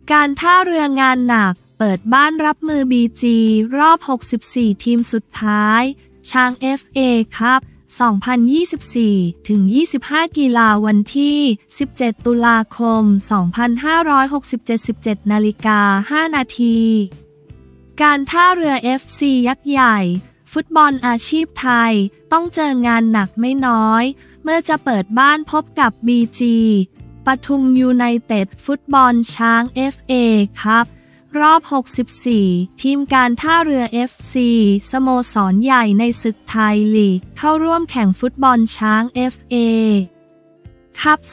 การท่าเรืองานหนักเปิดบ้านรับมือ BG รอบ 64 ทีมสุดท้ายช้าง FA คัพ 2024-25 กีฬาวันที่ 17 ตุลาคม 2567 17 นาฬิกา 5 นาที การท่าเรือ FC ยักษ์ใหญ่ฟุตบอลอาชีพไทยต้องเจองานหนักไม่น้อยเมื่อจะเปิดบ้านพบกับ BG ปทุมยูไนเต็ดฟุตบอลช้าง FA คัพรอบ 64 ทีมการท่าเรือ FC สโมสรใหญ่ในศึกไทยลีกเข้าร่วมแข่งฟุตบอลช้าง FA คัพ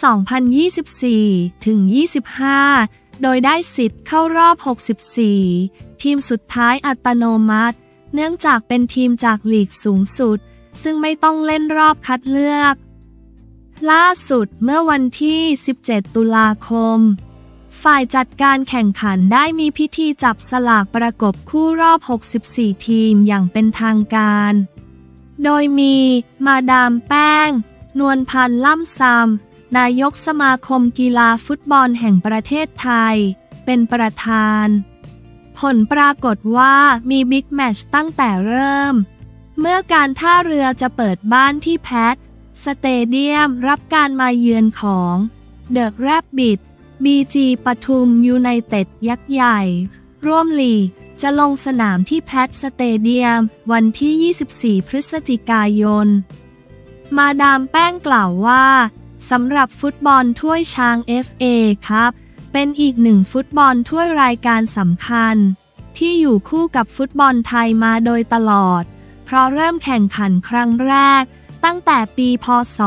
2024-25 โดยได้สิทธิ์เข้ารอบ 64 ทีมสุดท้ายอัตโนมัติเนื่องจากเป็นทีมจากลีกสูงสุดซึ่งไม่ต้องเล่นรอบคัดเลือกล่าสุดเมื่อวันที่ 17 ตุลาคมฝ่ายจัดการแข่งขันได้มีพิธีจับสลากประกบคู่รอบ 64 ทีมอย่างเป็นทางการโดยมีมาดามแป้งนวลพันธ์ล่ำซำนายกสมาคมกีฬาฟุตบอลแห่งประเทศไทยเป็นประธานผลปรากฏว่ามีบิ๊กแมตช์ตั้งแต่เริ่มเมื่อการท่าเรือจะเปิดบ้านที่แพทสเตเดียมรับการมาเยือนของเดอะแรบบิทBG ปทุมยูไนเต็ดยักษ์ใหญ่ร่วมลีกจะลงสนามที่แพทสเตเดียมวันที่ 24 พฤศจิกายนมาดามแป้งกล่าวว่าสำหรับฟุตบอลถ้วยช้าง FA ครับเป็นอีกหนึ่งฟุตบอลถ้วยรายการสำคัญที่อยู่คู่กับฟุตบอลไทยมาโดยตลอดเพราะเริ่มแข่งขันครั้งแรกตั้งแต่ปีพ.ศ.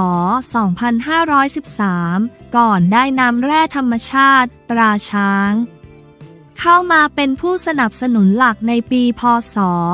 2513 ก่อนได้นำแร่ธรรมชาติตราช้างเข้ามาเป็นผู้สนับสนุนหลักในปีพ.ศ.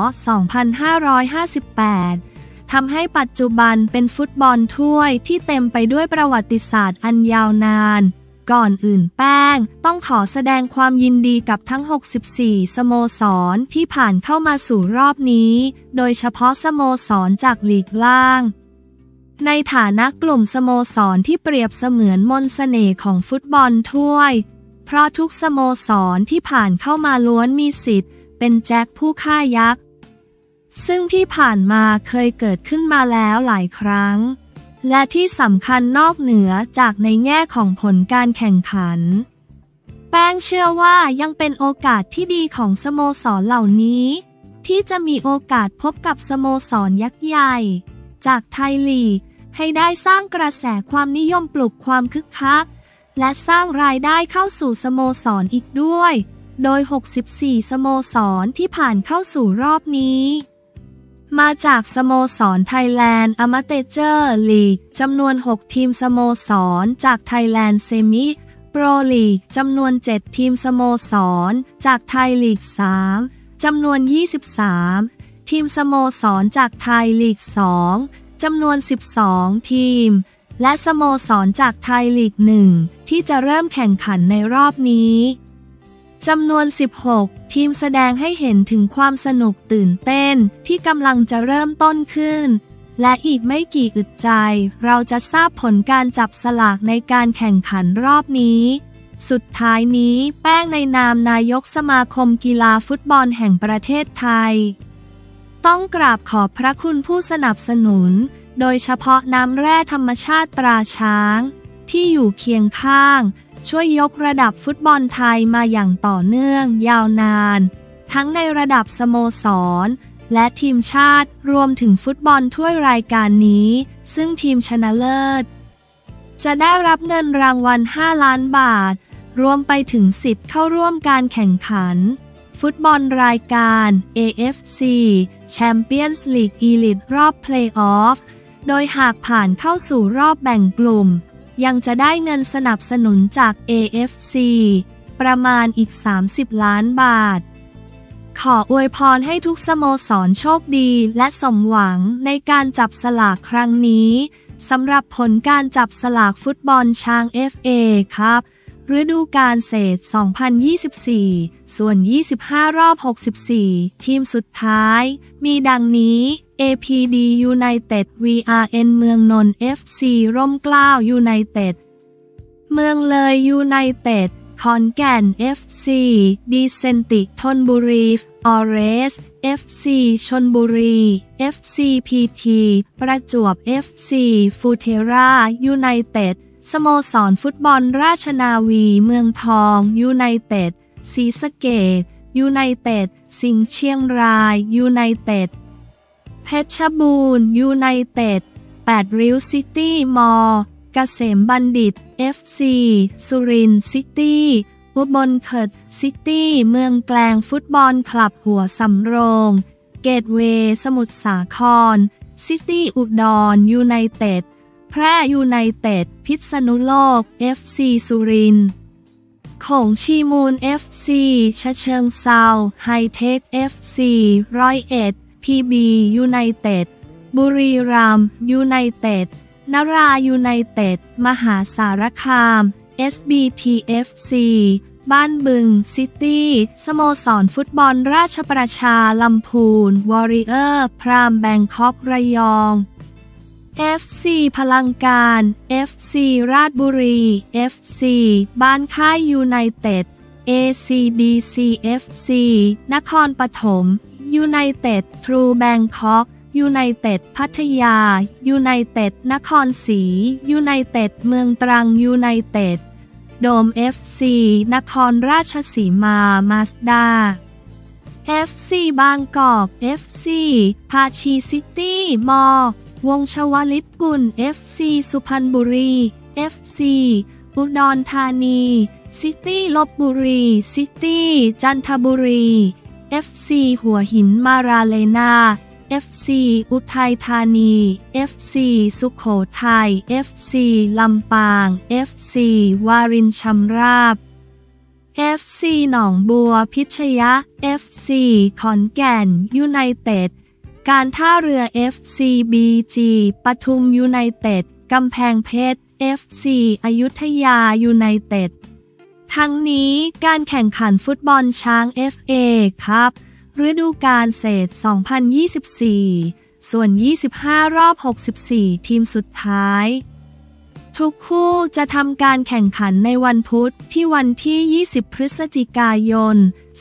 2558 ทำให้ปัจจุบันเป็นฟุตบอลถ้วยที่เต็มไปด้วยประวัติศาสตร์อันยาวนานก่อนอื่นแป้งต้องขอแสดงความยินดีกับทั้ง 64 สโมสรที่ผ่านเข้ามาสู่รอบนี้โดยเฉพาะสโมสรจากลีกล่างในฐานะกลุ่มสโมสรที่เปรียบเสมือนมนต์เสน่ห์ของฟุตบอลถ้วยเพราะทุกสโมสรที่ผ่านเข้ามาล้วนมีสิทธิ์เป็นแจ็คผู้ฆ่ายักษ์ซึ่งที่ผ่านมาเคยเกิดขึ้นมาแล้วหลายครั้งและที่สำคัญนอกเหนือจากในแง่ของผลการแข่งขันแป้งเชื่อว่ายังเป็นโอกาสที่ดีของสโมสรเหล่านี้ที่จะมีโอกาสพบกับสโมสรยักษ์ใหญ่จากไทยลีกให้ได้สร้างกระแสความนิยมปลุกความคึกคักและสร้างรายได้เข้าสู่สโมสรอีกด้วยโดย 64 สโมสรที่ผ่านเข้าสู่รอบนี้มาจากสโมสรไทยแลนด์อมาเตเจอร์ลีกจำนวน 6 ทีมสโมสรจากไทยแลนด์เซมิโปรลีกจำนวน 7 ทีมสโมสรจากไทยลีก 3จำนวน 23 ทีมสโมสรจากไทยลีก 2จำนวน 12 ทีมและสโมสรจากไทยลีก 1ที่จะเริ่มแข่งขันในรอบนี้จำนวน 16 ทีมแสดงให้เห็นถึงความสนุกตื่นเต้นที่กำลังจะเริ่มต้นขึ้นและอีกไม่กี่อึดใจเราจะทราบผลการจับสลากในการแข่งขันรอบนี้สุดท้ายนี้แป้งในนามนายกสมาคมกีฬาฟุตบอลแห่งประเทศไทยต้องกราบขอบพระคุณผู้สนับสนุนโดยเฉพาะน้ำแร่ธรรมชาติตราช้างที่อยู่เคียงข้างช่วยยกระดับฟุตบอลไทยมาอย่างต่อเนื่องยาวนานทั้งในระดับสโมสรและทีมชาติรวมถึงฟุตบอลถ้วยรายการนี้ซึ่งทีมชนะเลิศจะได้รับเงินรางวัล 5 ล้านบาทรวมไปถึงสิทธิ์เข้าร่วมการแข่งขันฟุตบอลรายการ AFC Champions League Elite รอบเพลย์ออฟโดยหากผ่านเข้าสู่รอบแบ่งกลุ่มยังจะได้เงินสนับสนุนจาก AFC ประมาณอีก 30 ล้านบาทขออวยพรให้ทุกสโมสรโชคดีและสมหวังในการจับสลากครั้งนี้สำหรับผลการจับสลากฟุตบอลช้าง FA ครับฤดูกาลเศษ 2024 ส่วน 25 รอบ 64 ทีมสุดท้ายมีดังนี้ APD United VRN เมืองนนท์ FC ร่มเกล้ายูไนเต็ดเมืองเลยยูไนเต็ดขอนแก่น FC ดีเซนติธนบุรีออเรส FC ชลบุรี FC พีทีประจวบ FC ฟูเทรายูไนเต็ดสโมสรฟุตบอลราชนาวีเมืองทองยูไนเต็ดศรีสะเกษยูไนเต็ดสิงห์เชียงรายยูไนเต็ดเพชรบูรณ์ยูไนเต็ด8ริ้วซิตี้มอเกษมบัณฑิต FC สุรินทร์ซิตี้อุบลเคิร์ดซิตี้เมืองแกลงฟุตบอลคลับหัวสำโรงเกตเวย์สมุทรสาครซิตี้อุดรยูไนเต็ดแพร่ยูไนเต็ดพิษณุโลก FC สุรินทร์โขงชีมูล FC ฉะเชิงเทราไฮเทค FC 101 PB ยูไนเต็ดบุรีรัมย์ยูไนเต็ดนรายูไนเต็ดมหาสารคาม SBTFC บ้านบึงซิตี้สโมสรฟุตบอลราชประชาลำพูนวอริเออร์พรามแบงคอกระยอง FC พลังการ FC ราชบุรี FC บ้านค่ายยูไนเต็ด ACDCFC นครปฐมยูไนเต็ดทรูแบงคอกยูไนเต็ดพัทยายูไนเต็ดนครศรียูไนเต็ดเมืองตรังยูไนเต็ดโดม FC นครราชสีมามาสด้า FC บางกอก FC ภาชีซิตี้มอวงชวลิตกุล FC สุพรรณบุรี FC อุดรธานีซิตี้ลพบุรีซิตี้จันทบุรี FC หัวหินมาราเลนา FC อุทัยธานี FC สุโขทัย FC ลำปาง FC วารินชำราบ FC หนองบัวพิชยะ FC ขอนแก่นยูไนเต็ดการท่าเรือ FC BG ปทุมยูไนเต็ดกำแพงเพชร FC อยุธยายูไนเต็ดทั้งนี้การแข่งขันฟุตบอลช้าง FA ครับฤดูกาลเศษ 2024 ส่วน 25 รอบ 64 ทีมสุดท้ายทุกคู่จะทำการแข่งขันในวันพุธที่วันที่ 20 พฤศจิกายน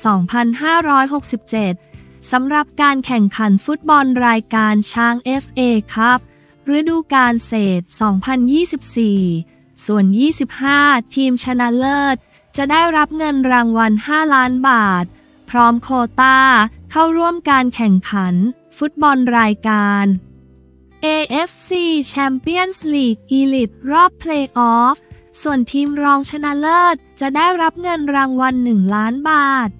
2567 สำหรับการแข่งขันฟุตบอลรายการช้าง FA ครับฤดูกาลเศษ 2024 ส่วน 25 ทีมชนะเลิศจะได้รับเงินรางวัล 5 ล้านบาทพร้อมโควต้าเข้าร่วมการแข่งขันฟุตบอลรายการ AFC Champions League Elite รอบเพลย์ออฟส่วนทีมรองชนะเลิศจะได้รับเงินรางวัล 1 ล้านบาท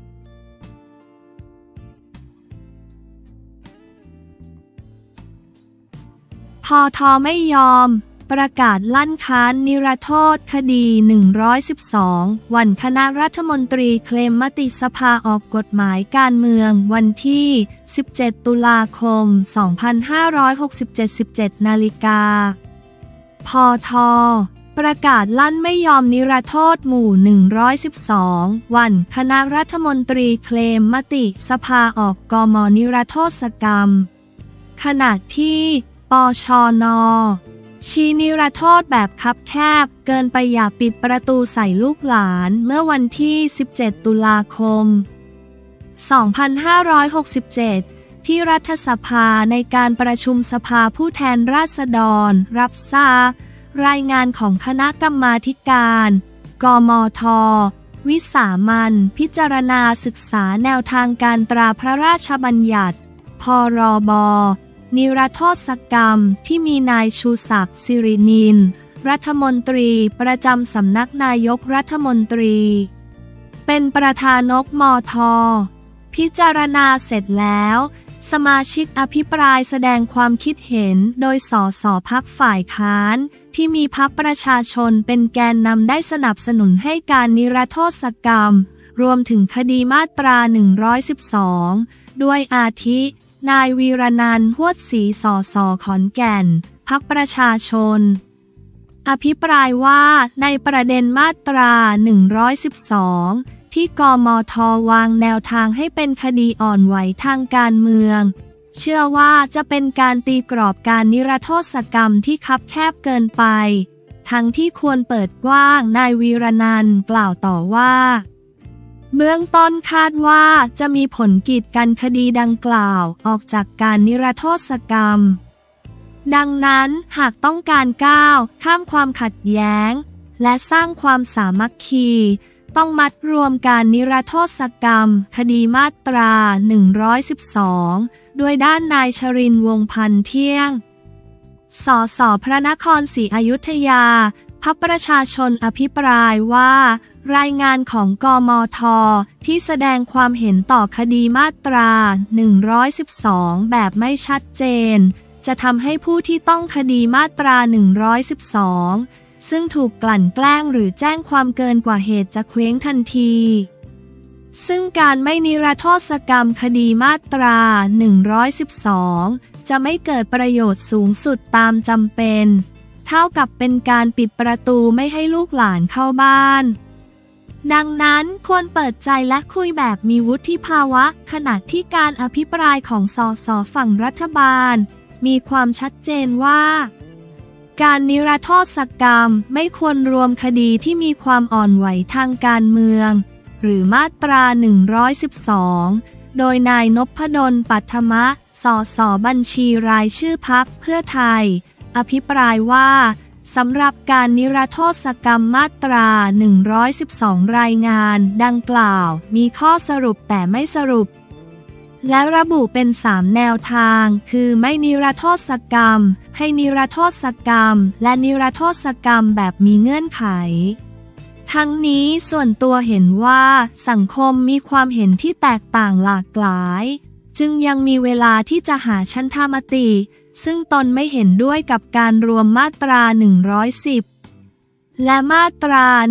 พท.ไม่ยอมประกาศลั่นค้านนิรโทษคดี112วันคณะรัฐมนตรีเคลมมติสภาออกกฎหมายการเมืองวันที่17 ตุลาคม 2567 17 นาฬิกาพท.ประกาศลั่นไม่ยอมนิรโทษหมู่112วันคณะรัฐมนตรีเคลมมติสภาออกกม.นิรโทษกรรมขณะที่ปชน.ชี้นิรโทษแบบคับแคบเกินไปอย่าปิดประตูใส่ลูกหลานเมื่อวันที่17 ตุลาคม 2567 ที่รัฐสภาในการประชุมสภาผู้แทนราษฎรรับทราบรายงานของคณะกรรมาธิการกมท.วิสามัญพิจารณาศึกษาแนวทางการตราพระราชบัญญัติพรบ.นิรโทษกรรมที่มีนายชูศักดิ์สิรินินรัฐมนตรีประจำสำนักนายกรัฐมนตรีเป็นประธานมท.พิจารณาเสร็จแล้วสมาชิกอภิปรายแสดงความคิดเห็นโดยสสพรรคฝ่ายค้านที่มีพรรคประชาชนเป็นแกนนำได้สนับสนุนให้การนิรโทษกรรมรวมถึงคดีมาตรา112ด้วยอาทินายวีรนันท์ ฮวดศรีสส.ขอนแก่นพรรคประชาชนอภิปรายว่าในประเด็นมาตรา112ที่กมท.วางแนวทางให้เป็นคดีอ่อนไหวทางการเมืองเชื่อว่าจะเป็นการตีกรอบการนิรโทษกรรมที่คับแคบเกินไปทั้งที่ควรเปิดกว้างนายวีรนันท์กล่าวต่อว่าเบื้องต้นคาดว่าจะมีผลกีดกันคดีดังกล่าวออกจากการนิรโทษกรรมดังนั้นหากต้องการก้าวข้ามความขัดแย้งและสร้างความสามัคคีต้องมัดรวมการนิรโทษกรรมคดีมาตรา 112 ด้วยด้านนายชรินทร์ วงศ์พันเที่ยง สส.พระนครศรีอยุธยาพรรคประชาชนอภิปรายว่ารายงานของกมท.ที่แสดงความเห็นต่อคดีมาตรา 112 แบบไม่ชัดเจนจะทำให้ผู้ที่ต้องคดีมาตรา 112 ซึ่งถูกกลั่นแกล้งหรือแจ้งความเกินกว่าเหตุจะเคว้งทันทีซึ่งการไม่นิรโทษกรรมคดีมาตรา 112 จะไม่เกิดประโยชน์สูงสุดตามจำเป็นเท่ากับเป็นการปิดประตูไม่ให้ลูกหลานเข้าบ้านดังนั้นควรเปิดใจและคุยแบบมีวุฒิภาวะขณะที่การอภิปรายของสส.ฝั่งรัฐบาลมีความชัดเจนว่าการนิรโทษกรรมไม่ควรรวมคดีที่มีความอ่อนไหวทางการเมืองหรือมาตรา 112 โดยนายนพดล ปัทมะ สส.บัญชีรายชื่อพรรคเพื่อไทยอภิปรายว่าสำหรับการนิรโทษกรรมมาตรา 112 รายงานดังกล่าวมีข้อสรุปแต่ไม่สรุปและระบุเป็น3แนวทางคือไม่นิรโทษกรรมให้นิรโทษกรรมและนิรโทษกรรมแบบมีเงื่อนไขทั้งนี้ส่วนตัวเห็นว่าสังคมมีความเห็นที่แตกต่างหลากหลายจึงยังมีเวลาที่จะหาฉันทามติซึ่งตนไม่เห็นด้วยกับการรวมมาตรา 110 และมาตรา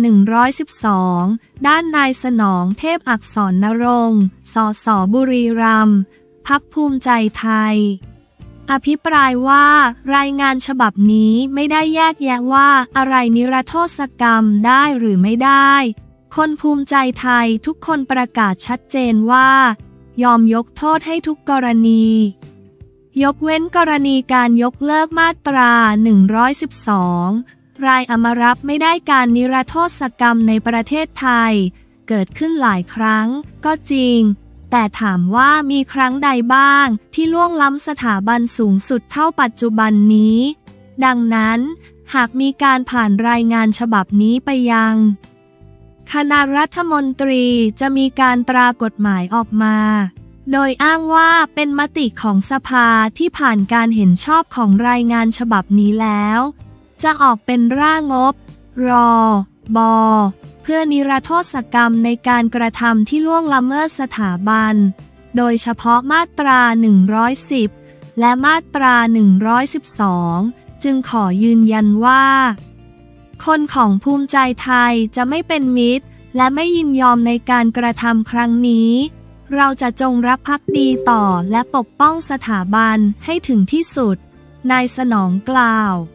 112 ด้านนายสนองเทพอักษรนรงค์ สส.บุรีรัมย์ พรรคภูมิใจไทยอภิปรายว่ารายงานฉบับนี้ไม่ได้แยกแยะว่าอะไรนิรโทษกรรมได้หรือไม่ได้คนภูมิใจไทยทุกคนประกาศชัดเจนว่ายอมยกโทษให้ทุกกรณียกเว้นกรณีการยกเลิกมาตรา 112 รายอมรับไม่ได้การนิรโทษกรรมในประเทศไทยเกิดขึ้นหลายครั้งก็จริงแต่ถามว่ามีครั้งใดบ้างที่ล่วงล้ำสถาบันสูงสุดเท่าปัจจุบันนี้ดังนั้นหากมีการผ่านรายงานฉบับนี้ไปยังคณะรัฐมนตรีจะมีการตรากฎหมายออกมาโดยอ้างว่าเป็นมติของสภาที่ผ่านการเห็นชอบของรายงานฉบับนี้แล้วจะออกเป็นร่างงบรบเพื่อนิรโทษกรรมในการกระทำที่ล่วงละเมิดสถาบันโดยเฉพาะมาตรา 110 และมาตรา 112 จึงขอยืนยันว่าคนของภูมิใจไทยจะไม่เป็นมิตรและไม่ยินยอมในการกระทำครั้งนี้เราจะจงรักภักดีต่อและปกป้องสถาบันให้ถึงที่สุดนายสนองกล่าว